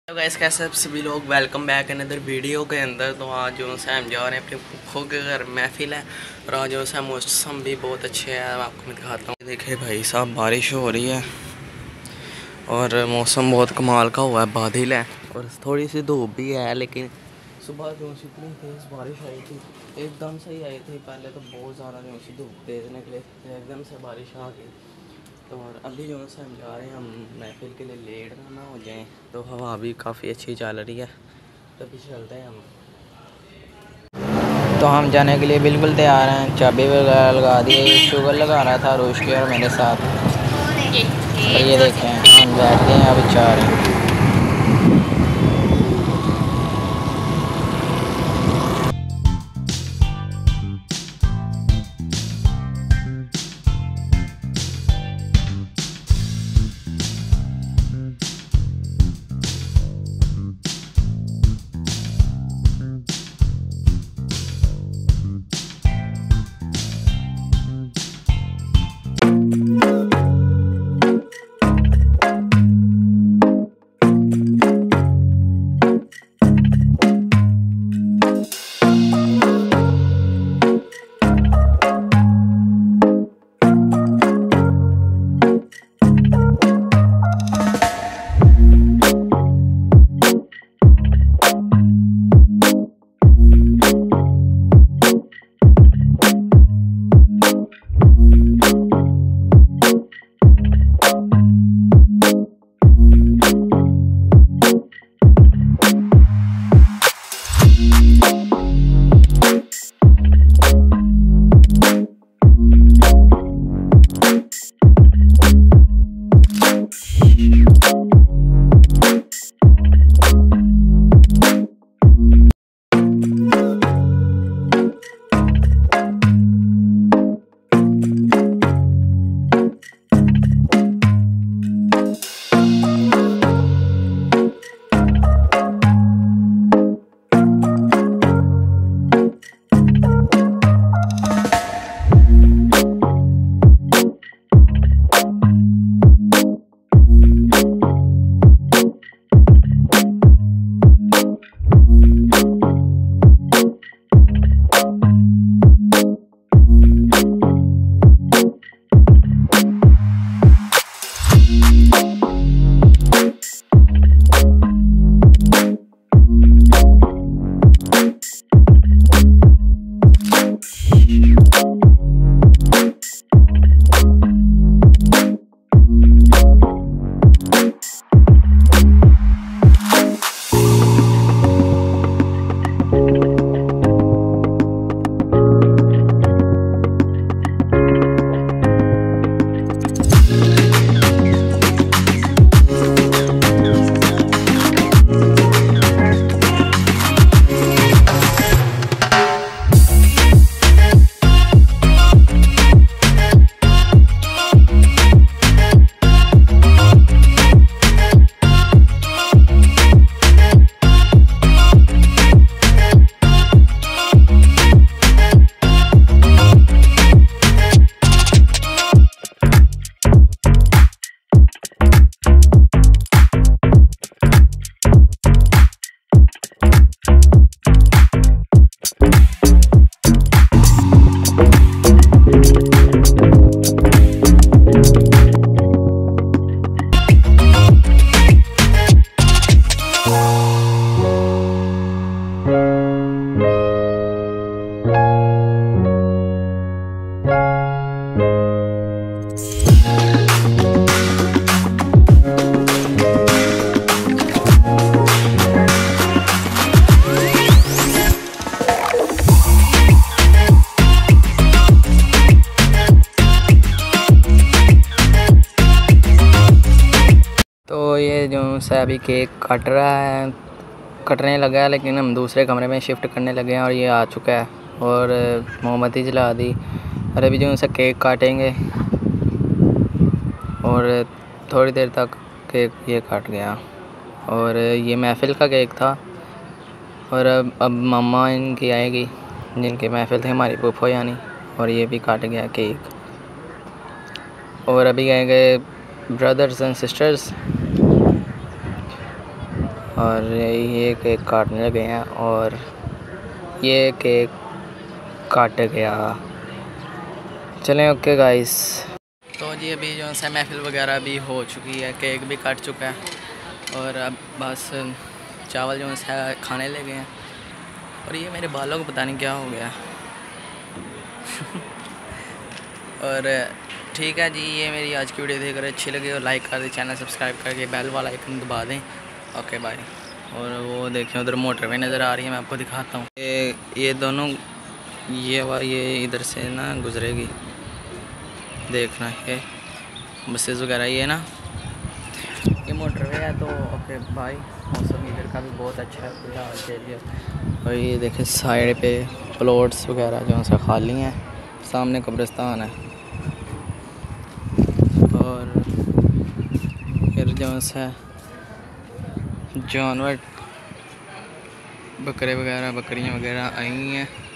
तो गाइस कैसे आप सभी लोग वेलकम बैक अनदर वीडियो के अंदर। तो आज जो है हम जा रहे हैं अपने फूफो के घर, महफिल है और आज जो है मौसम भी बहुत अच्छे है। आपको मैं दिखाता हूँ। देखिए भाई साहब, बारिश हो रही है और मौसम बहुत कमाल का हुआ है, बादल है और थोड़ी सी धूप भी है। लेकिन सुबह जो इतनी तेज़ बारिश आई थी, एकदम से ही आई थी। पहले तो बहुत ज़्यादा जो सी धूप तेज़ निकले, एकदम से बारिश आ गई। तो और अभी जो है हम जा रहे हैं, हम महफिल के लिए लेट ना हो जाएं। तो हवा भी काफ़ी अच्छी चल रही है, तभी चलते हैं हम। तो हम जाने के लिए बिल्कुल तैयार हैं, चाबी वगैरह लगा दी। शुगर लगा रहा था रोश के और मेरे साथ। तो ये देखें हम बैठ गए हैं, अभी जा रहे हैं। तो ये जो है अभी केक कटने लगा है, लेकिन हम दूसरे कमरे में शिफ्ट करने लगे हैं और ये आ चुका है और मोमबत्ती जला दी और अभी जो है केक काटेंगे और थोड़ी देर तक केक ये काट गया। और ये महफिल का केक था और अब मम्मा इनकी आएगी, जिनकी महफिल थी हमारी फूफो यानी, और ये भी काट गया केक। और अभी आएंगे ब्रदर्स एंड सिस्टर्स और ये केक काटने लगे हैं और ये केक काट गया। चलें ओके गाइस। तो जी अभी जो है महफिल वगैरह भी हो चुकी है, केक भी कट चुका है और अब बस चावल जो है खाने लगे हैं। और ये मेरे बालों को पता नहीं क्या हो गया और ठीक है जी, ये मेरी आज की वीडियो देखकर अच्छी लगी और लाइक कर दें, चैनल सब्सक्राइब करके बेल वाला आइकन दबा दें। Okay bye. और वो देखें उधर मोटरवे नज़र आ रही है, मैं आपको दिखाता हूँ। ये दोनों ये इधर से ना गुजरेगी, देखना है बसेस वगैरह ये ना, ये मोटरवे है। तो ओके भाई, मौसम इधर का भी बहुत अच्छा है फिलहाल के लिए। और ये देखें साइड पे प्लॉट्स वगैरह जो है खाली हैं, सामने कब्रिस्तान है। और फिर जो है जानवर बकरे वगैरह बकरियां वगैरह आई हैं।